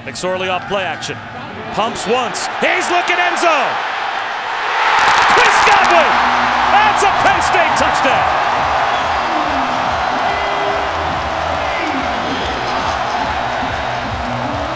McSorley off play action. Pumps once. He's looking end zone. Chris Godwin!